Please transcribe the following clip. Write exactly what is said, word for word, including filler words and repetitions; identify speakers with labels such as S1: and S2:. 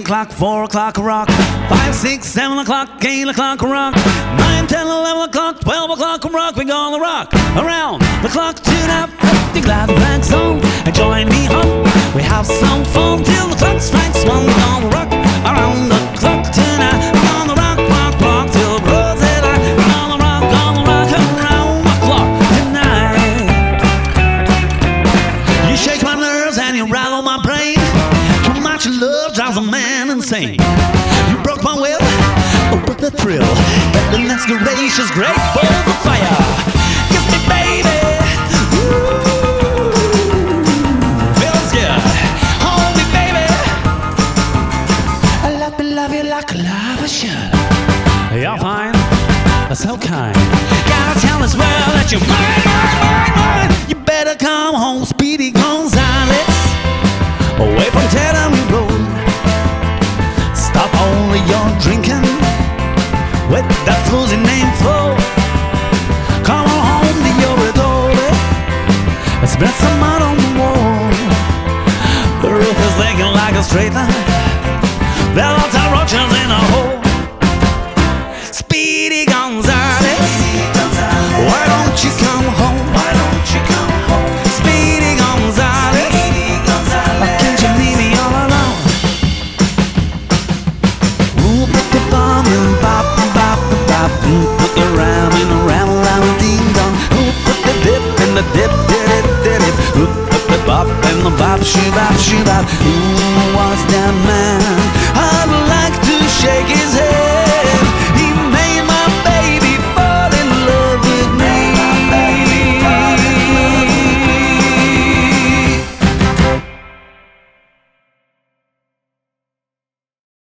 S1: o'clock, four o'clock rock. Five, six, seven o'clock, eight o'clock rock. Nine, ten, eleven o'clock, twelve o'clock rock. We're gonna rock around the clock tonight. Put your glad rags on and join me home. We have some fun till the clock strikes one. We're gonna rock around the clock tonight. We're gonna rock, rock, rock till broad daylight. We're gonna rock, gonna rock around the clock tonight. You shake my nerves and you rattle my brain. Too much love drives a man insane. You broke my will, oh but the thrill. Goodness gracious, great balls of fire. Kiss me baby, ooh, feels good. Hold me baby, I love me, love you like a lover should. You're fine, so kind. Gotta tell this world that you're mine, mine, mine, mine. You better come home, Speedy Gonzales, away from Teddy Road. Stop all your drinking with that floozy name Flo. Come on home to your adore. Spread some mud on the wall. The roof is leaking like a straight line. There are roaches in a hole.